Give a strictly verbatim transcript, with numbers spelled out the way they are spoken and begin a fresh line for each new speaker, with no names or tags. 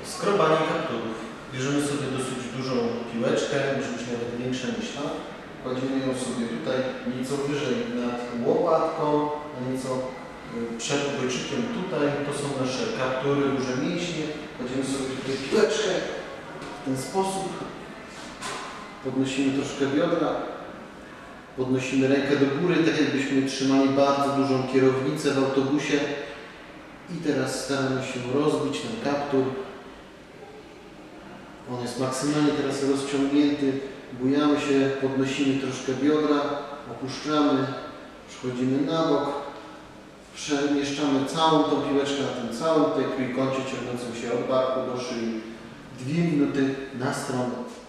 Skrobanie kapturów. Bierzemy sobie dosyć dużą piłeczkę, może być nawet większa niż ta. Kładziemy ją sobie tutaj nieco wyżej nad łopatką, a nieco przed obojczykiem tutaj. To są nasze kaptury, duże mięśnie. Kładziemy sobie tutaj piłeczkę w ten sposób. Podnosimy troszkę biodra. Podnosimy rękę do góry, tak jakbyśmy trzymali bardzo dużą kierownicę w autobusie. I teraz staramy się rozbić ten kaptur. On jest maksymalnie teraz rozciągnięty. Bujamy się, podnosimy troszkę biodra, opuszczamy, przechodzimy na bok. Przemieszczamy całą tą piłeczkę na tym całym tutaj trójkącie ciągnącym się od barku do szyi. Dwie minuty na stronę.